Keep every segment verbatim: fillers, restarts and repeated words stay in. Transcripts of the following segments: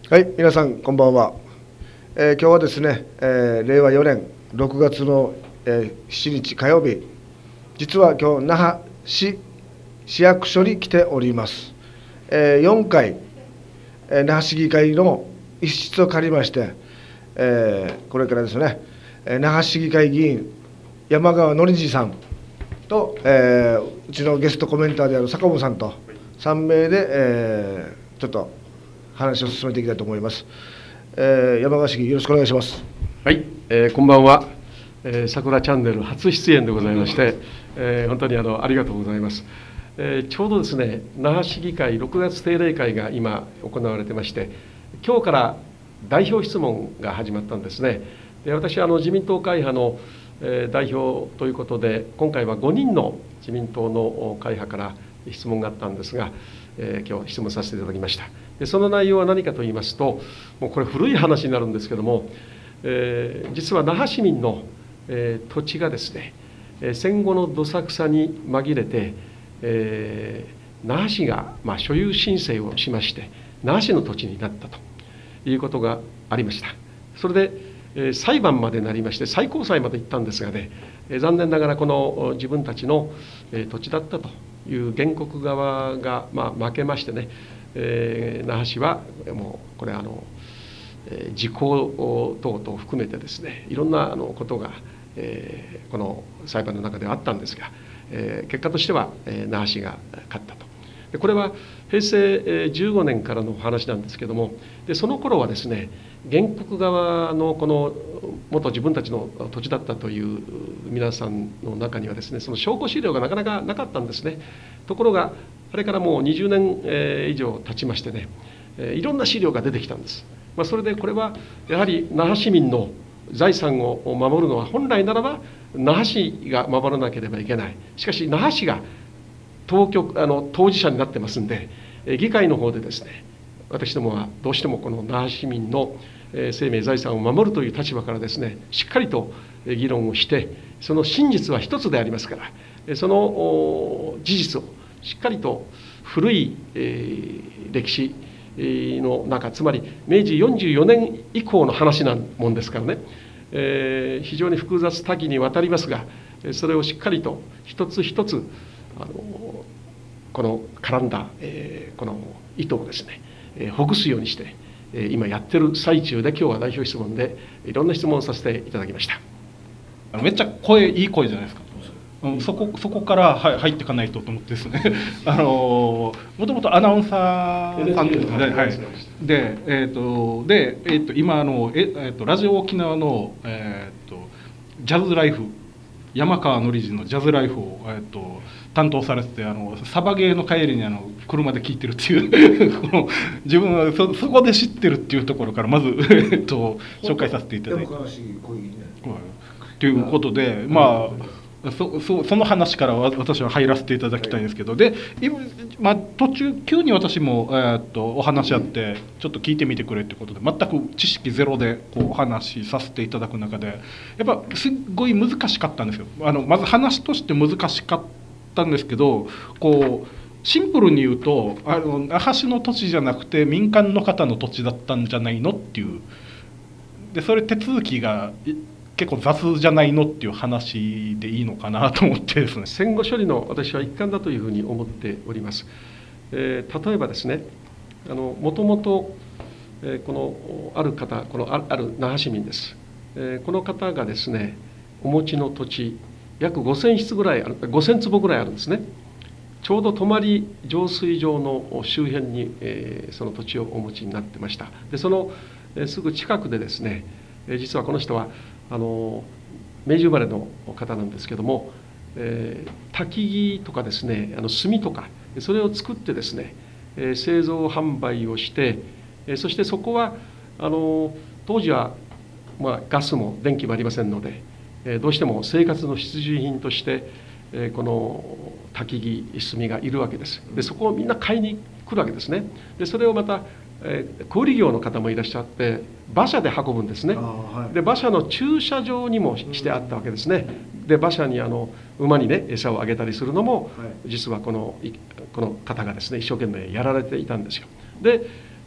はい、皆さんこんばんは。えー、今日はですね、えー、れいわよねんろくがつの、えー、しちにち火曜日、実は今日那覇市市役所に来ております。えー、よんかい、えー、那覇市議会の一室を借りまして、えー、これからですね、えー、那覇市議会議員山川典次さんと、えー、うちのゲストコメンターである坂本さんとさんめいで、えー、ちょっと話を進めていきたいと思います。えー、山川市議、よろしくお願いします。 はい、えー、こんばんは、えー、桜チャンネル初出演でございまして、えー、本当にあのありがとうございます。えー、ちょうどですね、那覇市議会ろくがつ定例会が今行われてまして、今日から代表質問が始まったんですね。で私はあの自民党会派の、えー、代表ということで、今回はごにんの自民党の会派から質問があったんですが、えー、今日質問させていただきました。でその内容は何かと言いますと、もうこれ古い話になるんですけども、えー、実は那覇市民の、えー、土地がですね、戦後のどさくさに紛れて、えー、那覇市が、まあ、所有申請をしまして、那覇市の土地になったということがありました。それで、えー、裁判までなりまして、最高裁まで行ったんですがね、えー、残念ながらこの自分たちの、えー、土地だったという原告側が、まあ、負けましてね、えー、那覇市はもうこれあの、えー、時効等々含めてですね、いろんなあのことが、えー、この裁判の中ではあったんですが、えー、結果としては、えー、那覇市が勝ったと。でこれはへいせいじゅうごねんからの話なんですけども、でその頃はですね、原告側のこの元自分たちの土地だったという皆さんの中にはですね、その証拠資料がなかなかなかったんですね。ところがあれからもうにじゅうねん以上経ちましてね、いろんな資料が出てきたんです。まあ、それでこれはやはり那覇市民の財産を守るのは本来ならば那覇市が守らなければいけない。しかし那覇市が当局あの当事者になってますんで、議会の方でですね、私どもはどうしてもこの那覇市民の生命財産を守るという立場からですね、しっかりと議論をして、その真実は一つでありますから、その事実をしっかりと古い歴史の中、つまりめいじよんじゅうよねん以降の話なもんですからね、えー、非常に複雑多岐にわたりますが、それをしっかりと一つ一つあのこの絡んだ、えー、この糸をですね、えー、ほぐすようにして、えー、今やってる最中で、今日は代表質問でいろんな質問をさせていただきました。 めっちゃ声いい声じゃないですか。そこそこから入っていかないとと思ってですねあのもともとアナウンサーさんですね、はい、で、えーとでえー、と今あのえ、えー、とラジオ沖縄の、えー、とジャズライフ、山川典次のジャズライフを、えー、と担当されてて、あのサバゲーの帰りにあの車で聴いてるっていうこの自分は そ, そこで知ってるっていうところからまず、えー、と紹介させていただいて、ということで、まあそ, そ, その話から私は入らせていただきたいんですけど、で今、まあ、途中急に私も、えー、っとお話しあってちょっと聞いてみてくれということで、全く知識ゼロでこうお話しさせていただく中で、やっぱすっごい難しかったんですよ。あのまず話として難しかったんですけど、こうシンプルに言うと、あの那覇市の土地じゃなくて民間の方の土地だったんじゃないのっていう、でそれ手続きが結構雑じゃないのっていう話でいいのかなと思ってですね。 戦後処理の私は一環だというふうに思っております。えー、例えばですね、あのもともと、えー、このある方、このあある那覇市民です、えー、この方がですね、お持ちの土地約ごせんしつぐらいある、ごせんつぼぐらいあるんですね。ちょうど泊浄水場の周辺に、えー、その土地をお持ちになってました。でその、えー、すぐ近くでですね、えー、実はこの人はあの明治生まれの方なんですけども、えー、焚き木とかですね、あの炭とかそれを作ってですね、えー、製造販売をして、えー、そしてそこはあの当時は、まあ、ガスも電気もありませんので、えー、どうしても生活の必需品として、えー、この焚き木炭がいるわけです。でそこをみんな買いに来るわけですね。でそれをまたえー、小売業の方もいらっしゃって馬車で運ぶんですね。はい、で馬車の駐車場にもしてあったわけですね。で馬車にあの馬にね餌をあげたりするのも、はい、実はこのこの方がですね一生懸命やられていたんですよ。で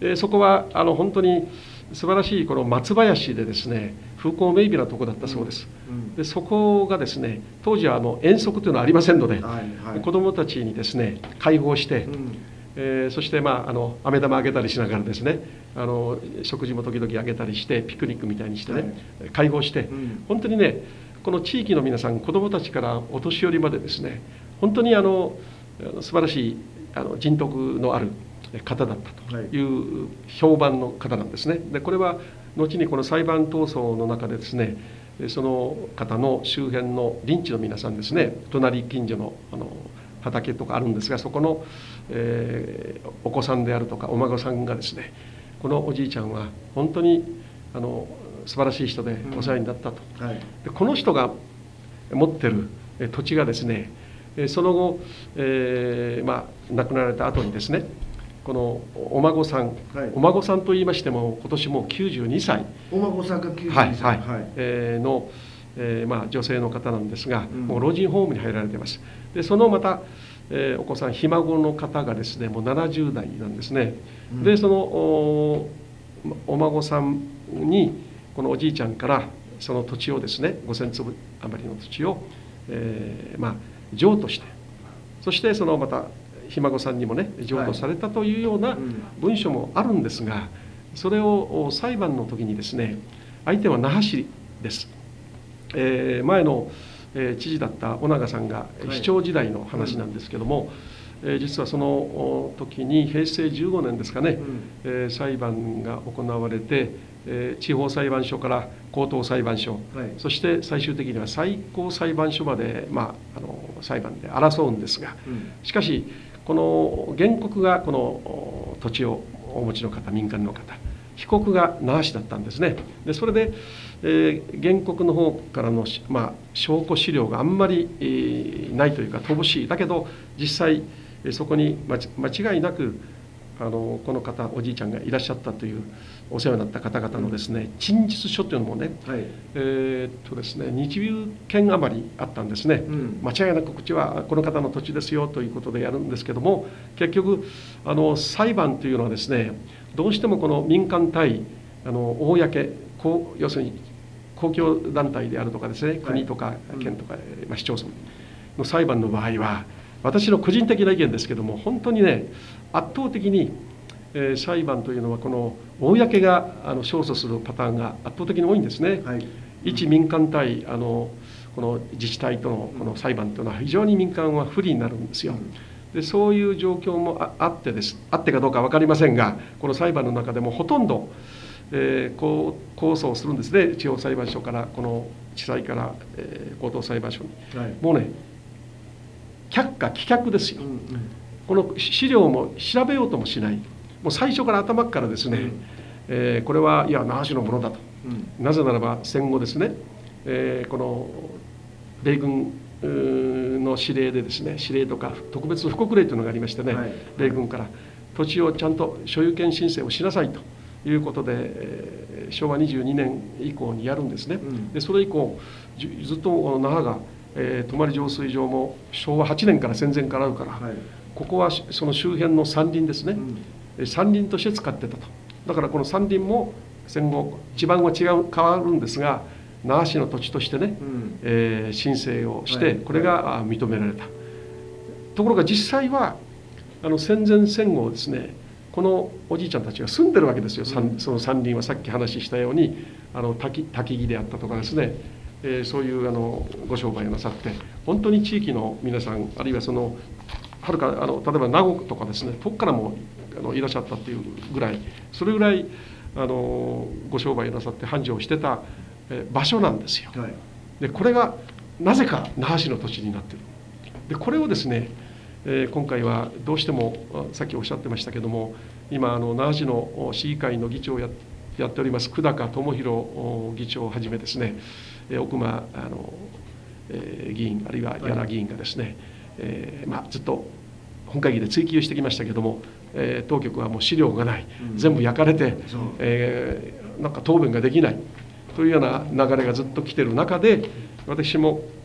えー、そこはあの本当に素晴らしいこの松林でですね、風光明媚なところだったそうです。うんうん、でそこがですね、当時はあの遠足というのはありませんので、はいはい、子どもたちにですね開放して、うん、えー、そして、まあ、あの飴玉あげたりしながらですね、あの食事も時々あげたりしてピクニックみたいにしてね、はい、開放して、うん、本当にねこの地域の皆さん、子どもたちからお年寄りまでですね、本当にあの素晴らしいあの人徳のある方だったという評判の方なんですね。でこれは後にこの裁判闘争の中でですね、その方の周辺の隣地の皆さんですね、隣近所のあの畑とかあるんですが、そこの、えー、お子さんであるとかお孫さんがですね、このおじいちゃんは本当にあの素晴らしい人でお世話になったと、うん、はい、でこの人が持ってる土地がですね、その後、えーまあ、亡くなられた後にですね、このお孫さん、はい、お孫さんといいましても今年もうきゅうじゅうにさい、 お孫さんがきゅうじゅうにさい、はいはいはい、えー、の、えーまあ、女性の方なんですが、うん、もう老人ホームに入られています。でそのまた、えー、お子さんひ孫の方がですねもうななじゅうだいなんですね、うん、でその お, お孫さんにこのおじいちゃんからその土地をですねごせんつぶ余りの土地を、えー、まあ譲渡して、そしてそのまたひ孫さんにもね譲渡されたというような文書もあるんですが、それを裁判の時にですね、相手は那覇市です、えー、前の知事だった尾長さんが市長時代の話なんですけども、はい、実はその時にへいせいじゅうごねんですかね、うん、裁判が行われて、地方裁判所から高等裁判所、はい、そして最終的には最高裁判所まで、まあ、あの裁判で争うんですが、うん、しかしこの原告がこの土地をお持ちの方、民間の方、被告が那覇市だったんですね。でそれで、えー、原告の方からの、まあ、証拠資料があんまり、えー、ないというか乏しい、だけど実際そこに間違いなくあのこの方、おじいちゃんがいらっしゃったというお世話になった方々のですね陳述書というのもね、はい、えー、っとですねにじゅっけん余りあったんですね、うん、間違いなくこっちはこの方の土地ですよということでやるんですけども、結局あの裁判というのはですね、どうしてもこの民間対あの公、こう要するに公共団体であるとかですね、国とか県とか、はい、まあ、市町村の裁判の場合は、私の個人的な意見ですけども、本当にね圧倒的に、えー、裁判というのはこの公があの勝訴するパターンが圧倒的に多いんですね、はい、一民間対あのこの自治体とのこの裁判というのは非常に民間は不利になるんですよ。でそういう状況もあってですあってかどうか分かりませんが、この裁判の中でもほとんど、えー、こう控訴をするんですね、地方裁判所からこの地裁から、えー、高等裁判所に、はい、もうね却下棄却ですよ、うんうん、この資料も調べようともしない、もう最初から頭からですね、うん、えー、これはいや那覇市のものだと、うん、なぜならば戦後ですね、えー、この米軍の指令でですね、指令とか特別布告令というのがありましてね、はい、米軍から土地をちゃんと所有権申請をしなさいということで、えー、しょうわにじゅうにねん以降にやるんですね、うん、でそれ以降ずっと那覇がえー、泊浄水場もしょうわはちねんから戦前からあるから、はい、ここはその周辺の山林ですね、うん、山林として使ってたと。だからこの山林も戦後地盤は違う変わるんですが、那覇市の土地としてね、うん、えー、申請をして、はい、これが認められた、はい、ところが実際はあの戦前戦後ですね、このおじいちゃんたちが住んでるわけですよ、うん、その山林はさっき話したようにあの焚き焚き木であったとかですね、えー、そういうあのご商売をなさって、本当に地域の皆さん、あるいはそのはるかあの例えば名護とかですね、遠くからもあのいらっしゃったっていうぐらい、それぐらいあのご商売をなさって繁盛してた、えー、場所なんですよ。はい、でこれがなぜか那覇市の土地になっている。でこれをですね、えー、今回はどうしてもさっきおっしゃってましたけども、今あの那覇市の市議会の議長を や, やっております久高智弘議長をはじめですね、奥間あの、えー、議員あるいは矢良議員がですね、はい、えーまあ、ずっと本会議で追及してきましたけども、えー、当局はもう資料がない、うん、全部焼かれて、えー、なんか答弁ができないというような流れがずっと来ている中で、私も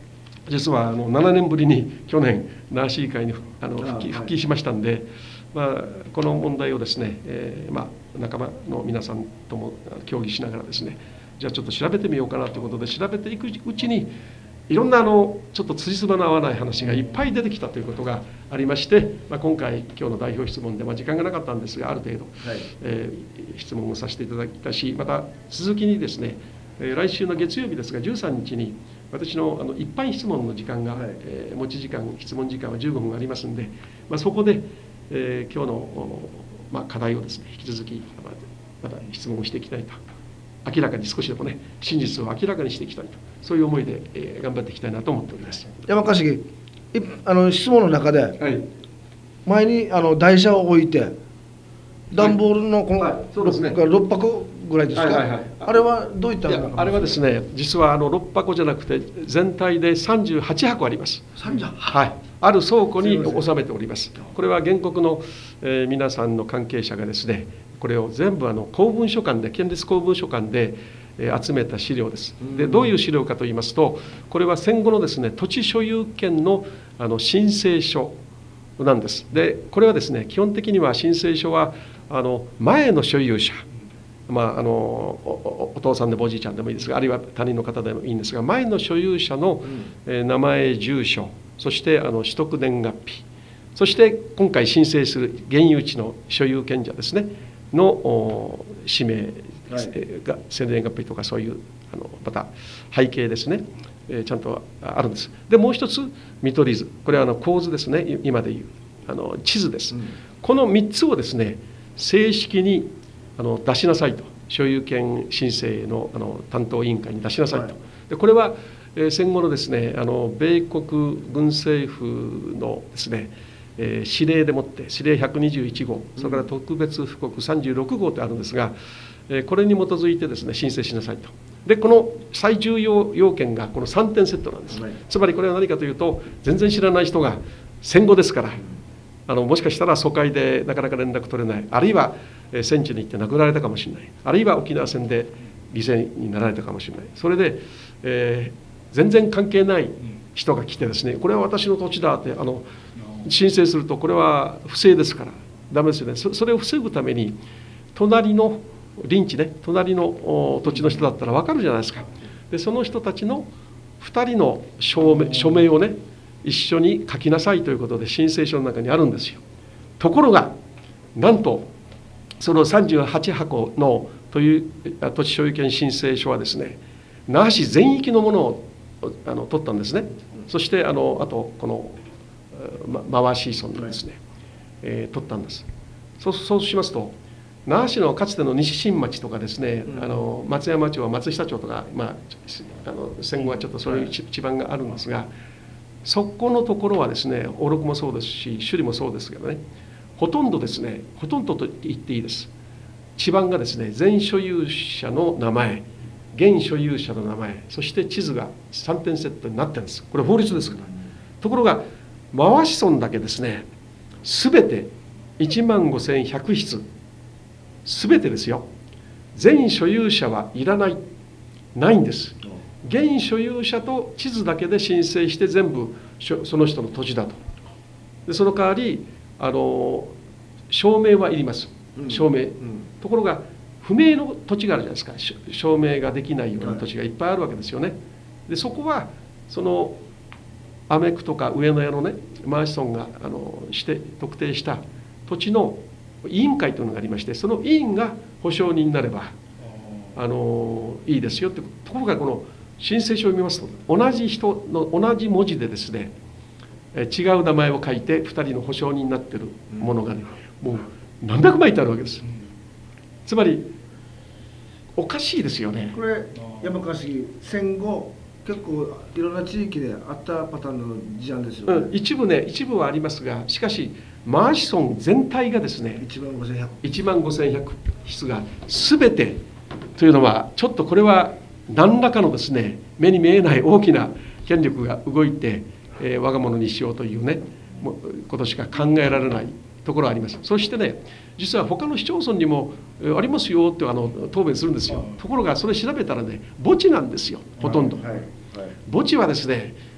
実はあのななねんぶりに去年那覇市議会にあの復帰、 あ復帰しましたんで、まあ、この問題をですね、えーまあ、仲間の皆さんとも協議しながらですね、じゃあちょっと調べてみようかなということで調べていくうちに、いろんなあのちょっと辻褄の合わない話がいっぱい出てきたということがありまして、まあ、今回今日の代表質問で、まあ、時間がなかったんですがある程度、 はいえー質問をさせていただいたし、また続きにですね、えー来週の月曜日ですがじゅうさんにちに私のあの一般質問の時間が、 はいえー持ち時間質問時間はじゅうごふんありますんで、まあ、そこで、えー今日の、おまあ、課題をですね引き続きまたまた質問をしていきたいと、明らかに少しでもね真実を明らかにしていきたいと、そういう思いで、えー頑張っていきたいなと思っております。 山川市議、いあの質問の中で、 はい前にあの台車を置いて、段ボールのこの、 はいそうですねろっぱこぐらいですか、 はいはいはいあれはどういったいやあれはですね、実はあのろっぱこじゃなくて、全体でさんじゅうはちはこあります。 さんじゅうはちはい、ある倉庫にすいません収めております。これは原告の、えー皆さんの関係者がですね、これを全部あの公文書館で、県立公文書館で、えー集めた資料です。で、どういう資料かといいますと、これは戦後のですね、土地所有権のあの申請書なんです。で、これはですね、基本的には申請書はあの前の所有者、まあ、あのお、おお父さんでもおじいちゃんでもいいですが、あるいは他人の方でもいいんですが、前の所有者の、えー名前、住所、そしてあの取得年月日、そして今回申請する現有地の所有権者ですね、のお氏名、 はいえーが生年月日とかそういうあのまた背景ですね、えーちゃんとあるんです。で、もう一つ、見取り図、これはあの構図ですね、い今でいうあの地図です。このみっつをですね、正式にあの出しなさいと、所有権申請のあの担当委員会に出しなさいと、 はいでこれは、えー戦後のですね、あの米国軍政府のですね、えー指令でもって、指令ひゃくにじゅういち号、それから特別布告さんじゅうろく号とあるんですが、えーこれに基づいてですね、申請しなさいと。で、この最重要要件がこのさんてんセットなんです。 はいつまりこれは何かというと、全然知らない人が戦後ですから、あのもしかしたら疎開でなかなか連絡取れない、あるいはえー戦地に行って亡くなられたかもしれない、あるいは沖縄戦で犠牲になられたかもしれない、それで、えー全然関係ない人が来てですね、これは私の土地だってあの申請すると、これは不正ですから、ダメですよね。そそれを防ぐために、隣の隣地ね、隣のお土地の人だったら分かるじゃないですか。で、その人たちのふたりの署名署名をね、一緒に書きなさいということで申請書の中にあるんですよ。ところが、なんとそのさんじゅうはちはこのというあ土地所有権申請書はですね、那覇市全域のものをあの取ったんですね。そしてあのあとこのま回し村のですね、えー取ったんです。そうそうしますと、那覇市のかつての西新町とかですね、 うんあの松山町は松下町とか、まあ、あの戦後はちょっとそういう地地盤があるんですが、そこのところはですね、大録もそうですし、首里もそうですけどね、ほとんどですね、ほとんどと言っていいです。地盤がですね、前所有者の名前、現所有者の名前、そして地図がさんてんセットになってるんです。これ法律ですから。ところが、回し村だけですね、すべていちまんごせんひゃくひつ、すべてですよ。全所有者はいらない、ないんです。現所有者と地図だけで申請して全部その人の土地だと。でその代わりあの証明はいります。証明。ところが不明の土地があるじゃないですか。証明ができないような土地がいっぱいあるわけですよね。でそこはそのアメ区とか上野屋のね、マンションがあのして特定した土地の委員会というのがありまして、その委員が保証人になればあのいいですよって。ところがこの申請書を見ますと、同じ人の同じ文字でですね、違う名前を書いてふたりの保証人になっているものがね、もう何百枚ってあるわけです。つまりおかしいですよね。 これ山川市議、戦後結構いろんな地域であったパターンの事案ですよね。 うん、一部ね、一部はありますが、しかしマンション全体がですね、 いちまんごせんひゃくいちまんごせんひゃく室が全てというのは、ちょっとこれは何らかのですね、目に見えない大きな権力が動いて、えー、我が物にしようというね、もことしか考えられないところがあります。そしてね、実は他の市町村にもありますよってあの答弁するんですよ。ところがそれ調べたらね、墓地なんですよ、ほとんど。 はいはいはい、 墓地はですね、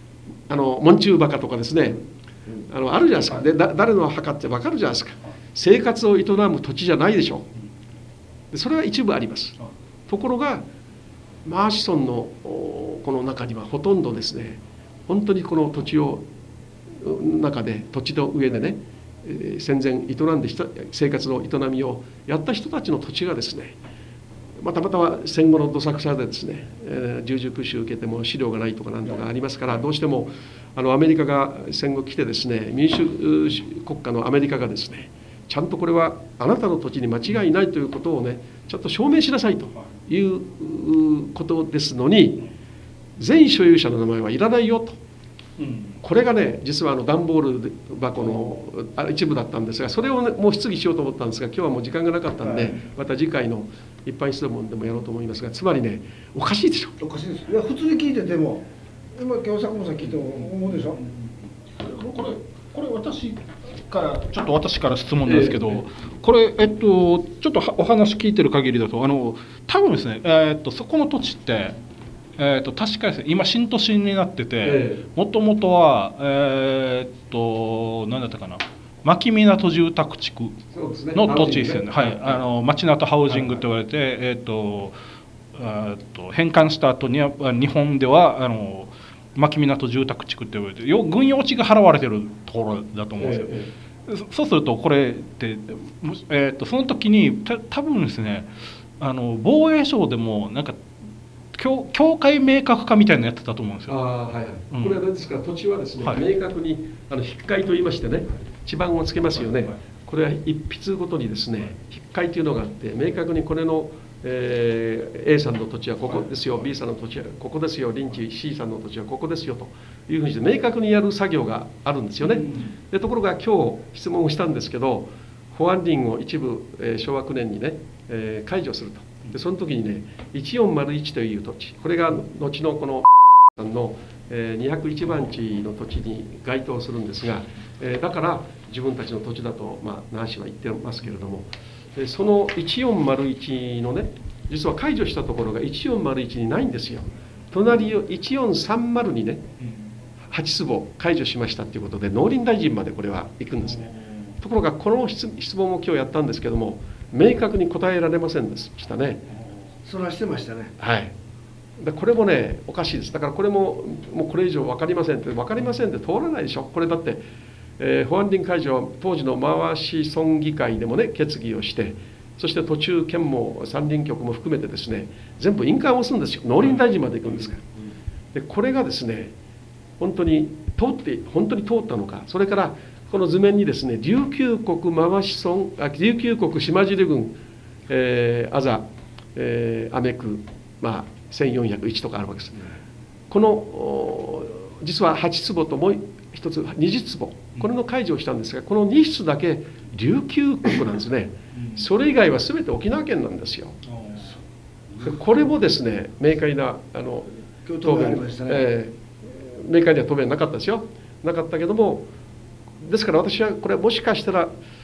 あの門中馬鹿とかですね、あのあるじゃないですか。でだ誰の墓って分かるじゃないですか。生活を営む土地じゃないでしょう。でそれは一部あります。ところがマーシ村のこの中にはほとんどですね、本当にこの土地を中で土地の上でね、戦前営んで生活の営みをやった人たちの土地がですね、またまた戦後のどさくさでですね、えー、従属種受けても資料がないとかなんとかありますから、どうしてもあのアメリカが戦後来てですね、民主国家のアメリカがですね、ちゃんとこれはあなたの土地に間違いないということをね、ちゃんと証明しなさいということですのに、全所有者の名前はいらないよと。これがね、実はあの段ボール箱の一部だったんですが、それを、ね、もう質疑しようと思ったんですが、今日はもう時間がなかったんで、また次回の一般質問でもやろうと思いますが、つまりね、おかしいでしょ。 おかしいです。いや、普通に聞いてても、今、今日佐久間さん聞いても思うでしょ。 これ、これ私からちょっと私から質問なんですけど、これ、えっと、ちょっとお話聞いてる限りだと、あの多分ですね、えっと、そこの土地って、えー、と確かですね、今新都心になってて、もともとはえっ、と何だったかな、牧港住宅地区の土地ですよね。はい、あの町名とハウジングと言われて、えっ、とと返還した後には日本ではあの牧港住宅地区って言われて、軍用地が払われてるところだと思うんですよ。えー、そうするとこれって、えー、とその時にた多分ですね、あの防衛省でもなんか境境界明確化みたいなのやってたと思うんですよ。 あ、はいはい、うん、これは何ですか、土地はですね、はい、明確にあの引っかいといいましてね、地盤をつけますよね。はいはい、これは一筆ごとにですね、引っかいというのがあって、明確にこれの、えー、A さんの土地はここですよ、はい、B さんの土地はここですよ、臨地 C さんの土地はここですよというふうにして明確にやる作業があるんですよね。うん、でところが今日質問をしたんですけど、保安林を一部、えー、昭和きゅうねんにね、えー、解除すると。でその時にね、いちよんまるいちという土地、これが後のこのさんのにひゃくいちばん地の土地に該当するんですが、だから自分たちの土地だと、まあ、那覇市は言ってますけれども、そのいちよんまるいちのね、実は解除したところがいちよんまるいちにないんですよ。隣をいちよんさんまるにね、はち坪解除しましたということで、農林大臣までこれは行くんですね。ところが、この質問を今日やったんですけども、明確に答えられませんでしたね。 それはしてましたね。 はい。でこれもね、おかしいです。だからこれも、もうこれ以上分かりませんって、分かりませんで通らないでしょ。これだって、えー、保安林解除は当時の回し村議会でもね、決議をして、そして途中、県も山林局も含めてですね、全部印鑑を押すんですよ。農林大臣まで行くんですから。でこれがですね、本当に通って、本当に通ったのか、それから、この図面にですね、琉球国回し村、あ琉球国島尻郡、えー、あざ、えー、アメ区、まあ、せんよんひゃくいちとかあるわけです。この実ははち坪ともう一つはちじゅう坪、これの解除をしたんですが、このに室だけ琉球国なんですね。それ以外は全て沖縄県なんですよ。これもですね、明快なあの答弁、えー、明快には答弁なかったですよ。なかったけども、ですから私はこれはもしかしたら、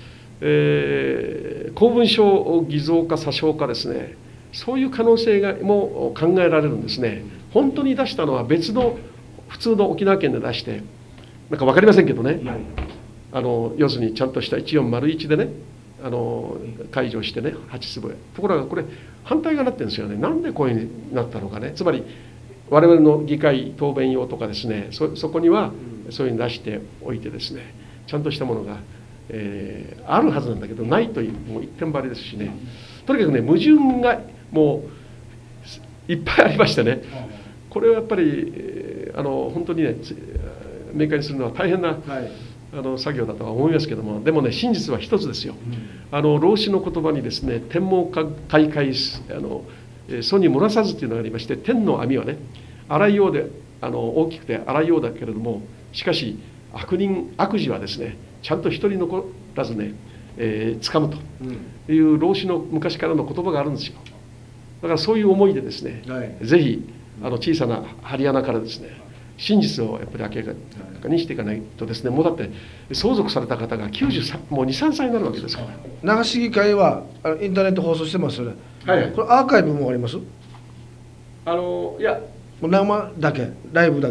えー、公文書偽造か詐称かですね、そういう可能性がも考えられるんですね。本当に出したのは別の普通の沖縄県で出して、なんか分かりませんけどね、はい、あの要するにちゃんとしたいちよんまるいちでね、あの解除してね、はち坪へ。ところがこれ反対がなってるんですよね。なんでこういうふうになったのかね。つまり我々の議会答弁用とかですね、そ, そこにはそういうふうに出しておいてですね、ちゃんとしたものが、えー、あるはずなんだけどないという、もう一点張りですしね、とにかくね、矛盾がもういっぱいありましてね、これはやっぱり、えー、あの本当にね、明快にするのは大変な、はい、あの作業だとは思いますけども、でもね、真実は一つですよ。うん、あの老子の言葉にですね、天網開会あの祖に漏らさずというのがありまして、天の網はね、荒いようであの大きくて荒いようだけれども、しかし悪人悪事はですね、ちゃんと一人残らずね、えー、掴むという老子の昔からの言葉があるんですよ。だからそういう思いでですね、はい、ぜひあの小さな針穴からですね、真実をやっぱり明らかにしていかないとですね、もうだって相続された方がきゅうじゅうさん、もうに、さんさいになるわけですから。 那覇市議会はインターネット放送してますよね。はい、これアーカイブもあります？ あのいや、 生だけ、ライブだけ。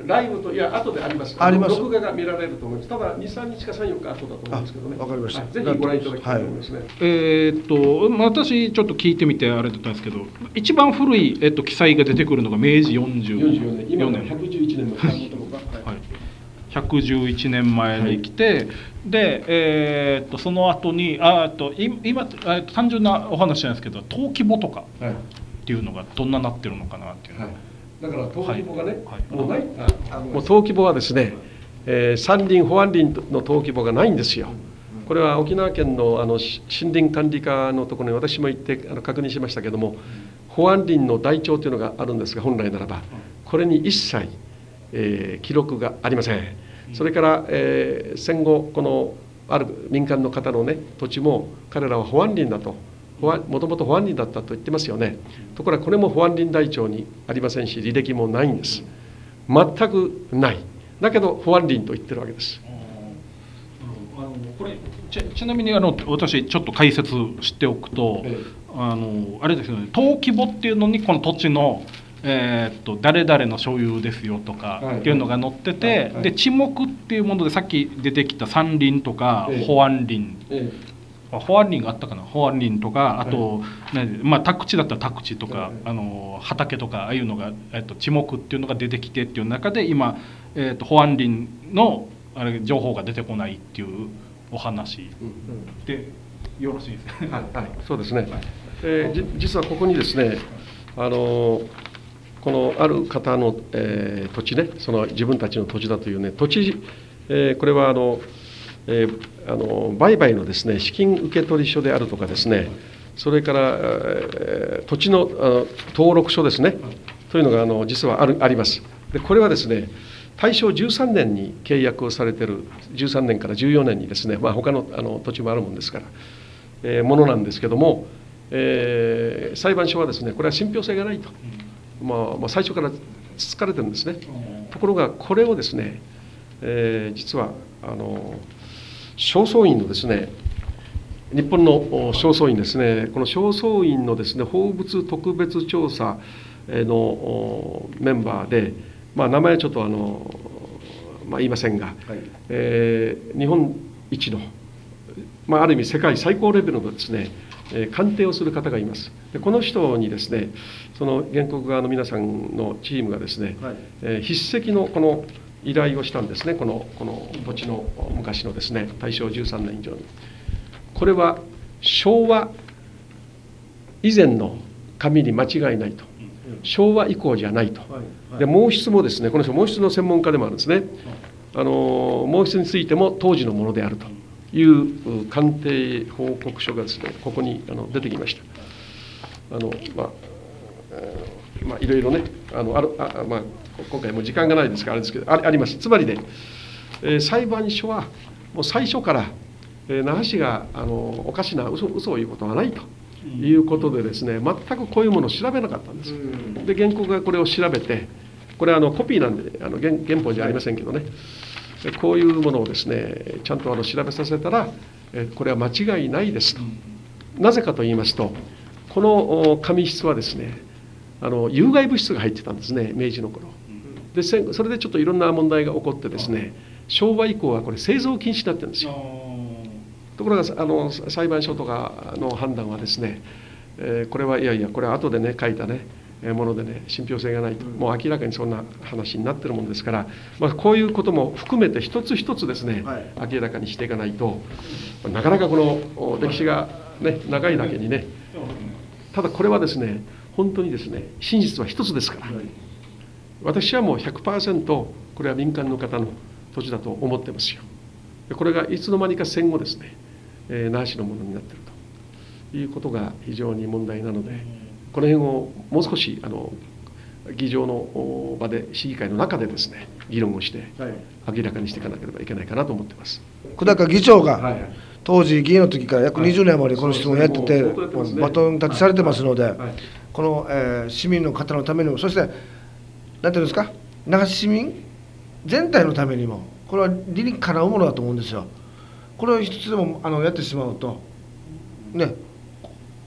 ライブと、いや、後であります。 あります。 録画が見られると思います。ただ、に、さんにちかさん、よっか後だと思うんですけどね。 わかりました。 ぜひご覧いただきたいと思いますね。はい、 えーっと、まあ、私、ちょっと聞いてみて、あれだったんですけど、一番古い、えっと、記載が出てくるのがめいじよんじゅうよねん。 今のひゃくじゅういちねんのはいひゃくじゅういちねんまえに来て、はい、で、えー、っとその後にあと今単純なお話なんですけど、登記簿とかっていうのがどんななってるのかなっていう、はい、 だから登記簿がね、はい、もうない、 あもう登記簿はですね、えー、山林保安林の登記簿がないんですよ。これは沖縄県のあの森林管理課のところに私も行ってあの確認しましたけども、保安林の台帳というのがあるんですが、本来ならばこれに一切、えー、記録がありません。それから、えー、戦後このある民間の方のね土地も彼らは保安林だと、もともと保安林だったと言ってますよね。ところがこれも保安林台帳にありませんし、履歴もないんです。全くない。だけど保安林と言ってるわけです。 あのこれ ち, ちなみにあの私ちょっと解説しておくと、ええ、あのあれですよね、登記簿っていうのにこの土地のえー、っと誰々の所有ですよとかっていうのが載ってて、はいはいはい、で地目っていうものでさっき出てきた山林とか保安林、ええ、保安林があったかな、保安林とかあと、はい、ね、まあ、宅地だったら宅地とか、はい、あの畑とかああいうのが、えー、っと地目っていうのが出てきてっていう中で今、えー、っと保安林のあれ情報が出てこないっていうお話でよろしいですか。 はい、はい、そうですね、はい、えー、じ実はここにですね、あのこのある方の、えー、土地ね、その自分たちの土地だというね、土地、えー、これはあの、えー、あの売買のですね、資金受取書であるとかですね、それから、えー、土地のあの登録書ですね、というのがあの実はあるあります。で、これはですね、大正じゅうさんねんに契約をされている、じゅうさんねんからじゅうよねんにですね、まあ、他のあの土地もあるもんですから、えー、ものなんですけども、えー、裁判所はですね、これは信憑性がないと。まあ、まあ最初からつつかれてるんですね。ところがこれをですね、えー、実はあの正倉院のですね、日本の正倉院ですね、この正倉院のですね、宝物特別調査のメンバーで、まあ、名前はちょっとあの、まあ、言いませんが、はい、えー、日本一の、まあ、ある意味世界最高レベルのですね、鑑定をする方がいます。でこの人にですね、その原告側の皆さんのチームがですね、はい、えー、筆跡のこの依頼をしたんですね、このこの土地の昔のですね、大正じゅうさんねん以上に。これは昭和以前の紙に間違いないと、昭和以降じゃないと。で毛筆もですね、この人毛筆の専門家でもあるんですね。あの毛筆についても当時のものであるという鑑定報告書がですね、ここにあの出てきました。あのまあまあ、いろいろね、あのあるあ、まあ、今回も時間がないですからあれですけど、ああります。つまりね、えー、裁判所はもう最初から、えー、那覇市があのおかしな嘘嘘を言うことはないということでですね、全くこういうものを調べなかったんです。で原告がこれを調べて、これはあのコピーなんであの 原, 原本じゃありませんけどね、こういうものをですね、ちゃんとあの調べさせたら、これは間違いないですと。なぜかと言いますと、この紙質はですね、あの有害物質が入ってたんですね、明治の頃で。それでちょっといろんな問題が起こってですね、昭和以降はこれ製造禁止になってるんですよ。ところがあの裁判所とかの判断はですね、えー、これはいやいや、これは後でね書いたねものでね、信憑性がないと、もう明らかにそんな話になってるもんですから、まあ、こういうことも含めて一つ一つですね、はい、明らかにしていかないと、なかなかこの歴史が、ね、長いだけにね、ただこれはですね、本当にですね、真実は一つですから、はい、私はもう ひゃくパーセント これは民間の方の土地だと思ってますよ。これがいつの間にか戦後ですね、えー、那覇市のものになっているということが非常に問題なので、この辺をもう少しあの議場の場で、市議会の中でですね、議論をして明らかにしていかなければいけないかなと思っています。 久高議長が、はいはい、当時議員の時から約にじゅうねんまでこの質問をやってて、はい、バトンタッチされてますので、はいはい、この、えー、市民の方のためにも、そして何ていうんですか、那覇市民全体のためにも、これは理にかなうものだと思うんですよ。これを一つでもあのやってしまうとね、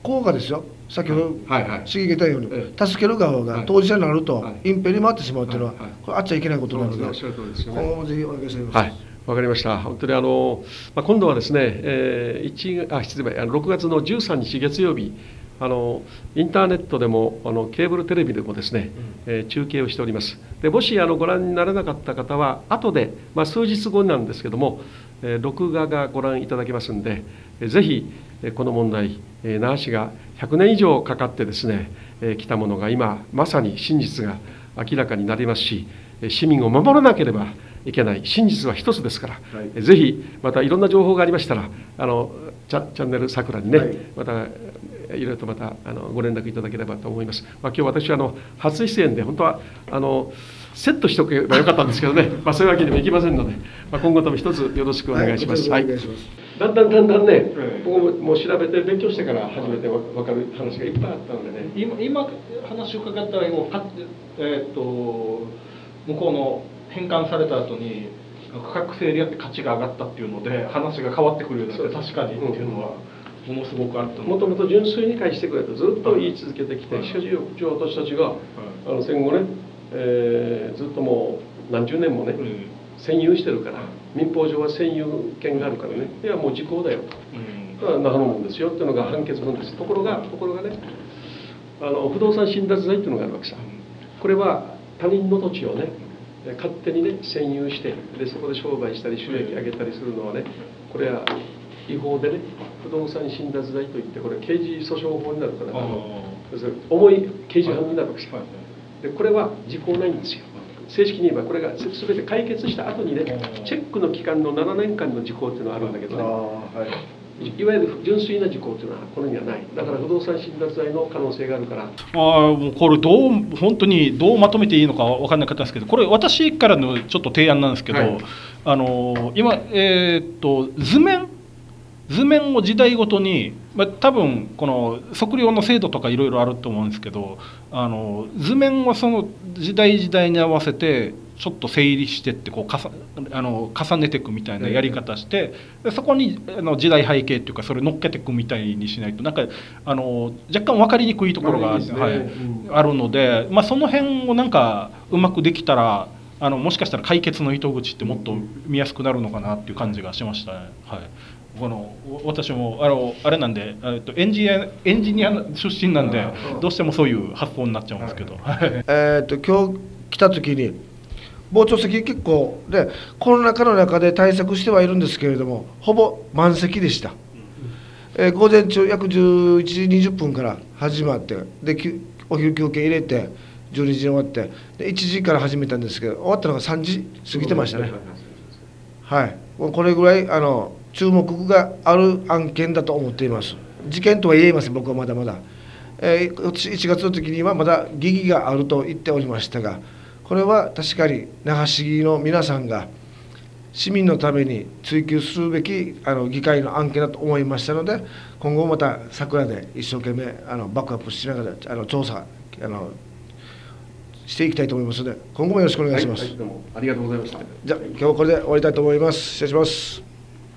効果ですよ、先ほどはいはい市議が言ったように、 え助ける側が当事者になると、 はい隠蔽に回ってしまうというのは、 はいはいこれあっちゃいけないことなので、 おっしゃる通りですよね今後もぜひお願いしたいと思います。 はい、わかりました。本当にあの、まあ、今度はですね、えー、いちあ失礼あのろくがつのじゅうさんにち月曜日、あのインターネットでもあのケーブルテレビでもですね、えー中継をしております。でもしあのご覧にならなかった方は後で、まあ、数日後なんですけども、えー録画がご覧いただけますんで、えーぜひえーこの問題、えー那覇市がひゃくねん以上かかってですね、えー来たものが今まさに真実が明らかになりますし、えー市民を守らなければいけない真実は一つですから、 はいえーぜひまたいろんな情報がありましたら、あのチャチャンネルさくらにね、 はいまたいろいろとまたあのご連絡いただければと思います。まあ、今日私はあの初出演で本当はあのセットしておけばよかったんですけどね、まあ、そういうわけにもいきませんので、まあ、今後とも一つよろしくお願いします。 ははいい、 お願いします。 だんだんだんだんね、 ええ僕ももう調べて勉強してから初めてわ分かる話がいっぱいあったのでね。 今今話を伺ったらもうか、えー、と向こうの返還された後に価格整理やって価値が上がったっていうので話が変わってくるようになって、確かにっていうのはものすごくあったので、 もともと純粋に返してくれとずっと言い続けてきて、しかし私たちがあの戦後ね、えーずっともう何十年もね、 うん占有してるから、民法上は占有権があるからね、いやもう時効だよと、 うんだから那覇のもんですよっていうのが判決文です。ところがところがね、あの不動産侵奪罪っていうのがあるわけさ。これは他人の土地をね勝手にね占有して、でそこで商売したり収益上げたりするのはね、これは違法でね、不動産侵奪罪といって、これ刑事訴訟法になるから、あの要するに重い刑事犯になるわけさ。でこれは時効ないんですよ。正式に言えばこれが全て解決した後にね、チェックの期間のななねんかんの時効っていうのがあるんだけどね、 はいいわゆる純粋な時効っていうのはこのにはない。だから不動産侵奪罪の可能性があるから。 ああもうこれどう本当にどうまとめていいのか分かんなかったんですけど、これ私からのちょっと提案なんですけど、 はいあの今、えーっと図面図面を時代ごとに、まあ、多分この測量の精度とかいろいろあると思うんですけど、あの図面をその時代時代に合わせてちょっと整理してってこうかさあの重ねていくみたいなやり方して、でそこにあの時代背景っていうかそれ乗っけていくみたいにしないとなんかあの若干分かりにくいところがあ,、 いいですねはいうんあるので、まあ、その辺をなんかうまくできたらあのもしかしたら解決の糸口ってもっと見やすくなるのかなっていう感じがしましたね。はいこの私もあのあれなんで、えっとエンジニアエンジニア出身なんでどうしてもそういう発想になっちゃうんですけど、はいえー、と今日来た時に傍聴席結構でコロナ禍の中で対策してはいるんですけれどもほぼ満席でした、えー午前中約じゅういちじにじゅっぷんから始まってできお昼休憩入れてじゅうにじに終わってでいちじから始めたんですけど終わったのがさんじ過ぎてましたね。はいもうこれぐらいあの注目がある案件だと思っています。事件とは言えません、僕はまだまだ、えー、いちがつの時にはまだ疑義があると言っておりましたが、これは確かに那覇市議の皆さんが市民のために追及するべきあの議会の案件だと思いましたので、今後また桜で一生懸命あのバックアップしながらあの調査あのしていきたいと思いますので、今後もよろしくお願いします。 はいはい、どうもありがとうございました。 じゃあ今日はこれで終わりたいと思います。失礼します。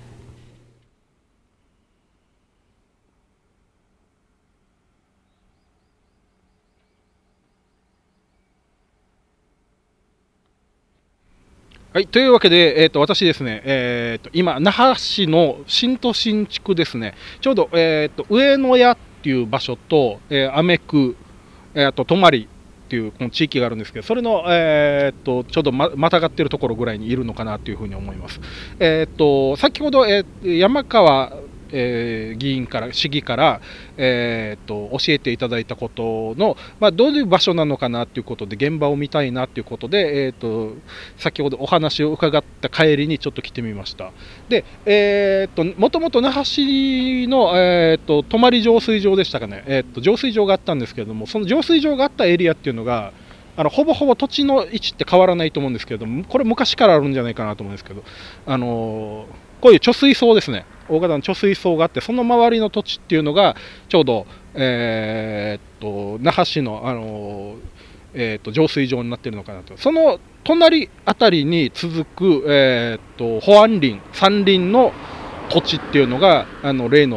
はい、というわけで、えー、と私ですね、えー、と今、那覇市の新都心地区ですね、ちょうど、えー、と上野屋っていう場所と、えー、アメ区、えー、あと泊っていうこの地域があるんですけど、それの、えー、とちょうど ま, またがってるところぐらいにいるのかなというふうに思います。えー、と先ほど、えー、山川えー、議員から市議から、えー、と教えていただいたことの、まあ、どういう場所なのかなということで現場を見たいなということで、えー、と先ほどお話を伺った帰りにちょっと来てみました。で、えー、ともともと那覇市の、えー、と泊浄水場でしたかね、えー、と浄水場があったんですけれども、その浄水場があったエリアっていうのがあのほぼほぼ土地の位置って変わらないと思うんですけれども、これ昔からあるんじゃないかなと思うんですけど、あのーこういう貯水槽ですね、大型の貯水槽があって、その周りの土地っていうのがちょうど、えー、っと那覇市の、あのーえー、っと浄水場になっているのかなと。その隣あたりに続く、えー、っと保安林山林の土地っていうのがあの例の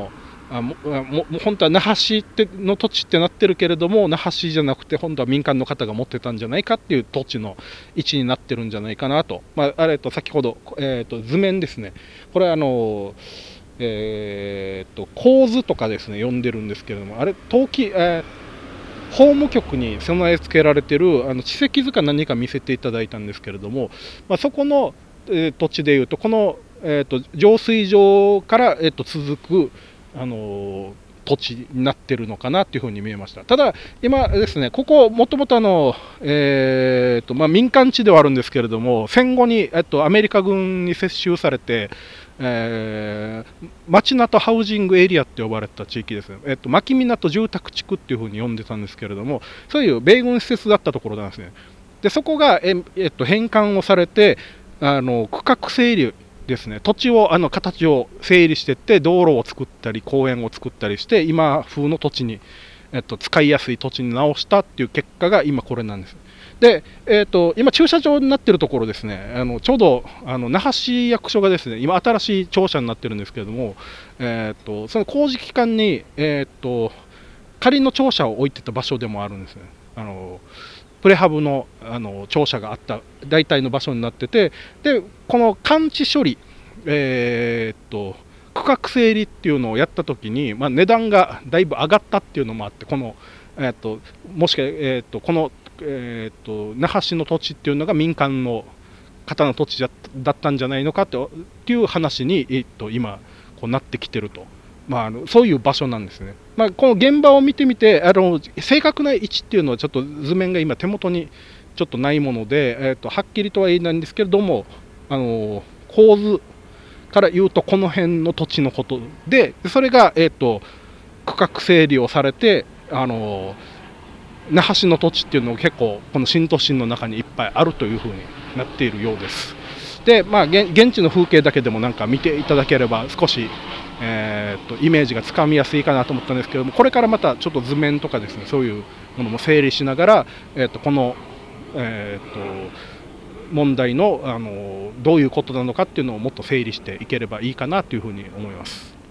あもも本当は那覇市っての土地ってなってるけれども、那覇市じゃなくて本当は民間の方が持ってたんじゃないかっていう土地の位置になってるんじゃないかなと、まあ、あれと先ほど、えー、と図面ですね、これはあの、えー、と構図とかですね呼んでるんですけれども、あれ陶器、えー、法務局に備え付けられてるあの地石図か何か見せていただいたんですけれども、まあ、そこの、えー、土地でいうとこの、えー、と浄水場から、えー、と続くあの土地になってるのかなというふうに見えました。ただ、今ですね、ここ、もともとあの、えーとまあ、民間地ではあるんですけれども、戦後に、えっと、アメリカ軍に接収されて、えー、町名とハウジングエリアって呼ばれた地域ですね、えっと、牧港住宅地区っていうふうに呼んでたんですけれども、そういう米軍施設だったところなんですね。でそこが、ええっと、返還をされて、あの区画整理ですね、土地をあの形を整理していって道路を作ったり公園を作ったりして今風の土地に、えっと、使いやすい土地に直したっていう結果が今これなんです。で、えー、と今駐車場になっているところですね、あのちょうどあの那覇市役所がですね今新しい庁舎になってるんですけれども、えー、とその工事期間に、えー、と仮の庁舎を置いてた場所でもあるんですね。あのプレハブ の, あの庁舎があった大体の場所になってて、でこの感知処理、えー、っと区画整理っていうのをやったときに、まあ、値段がだいぶ上がったっていうのもあって、この、えー、っともしか、えー、っとこの、えー、っと那覇市の土地っていうのが民間の方の土地だったんじゃないのかっていう話に、えー、っと今こうなってきてると。まあ、あのそういう場所なんですね。まあ、この現場を見てみてあの正確な位置っていうのはちょっと図面が今手元にちょっとないもので、えー、とはっきりとは言えないんですけれども、あの構図から言うとこの辺の土地のことで、それが、えー、と区画整理をされて、あの那覇市の土地っていうのが結構この新都心の中にいっぱいあるというふうになっているようです。で、まあ、現地の風景だけでもなんか見ていただければ少しえー、とイメージがつかみやすいかなと思ったんですけども、これからまたちょっと図面とかですね、そういうものも整理しながら、えー、とこの、えー、と問題の、あのどういうことなのかっていうのをもっと整理していければいいかなというふうに思います。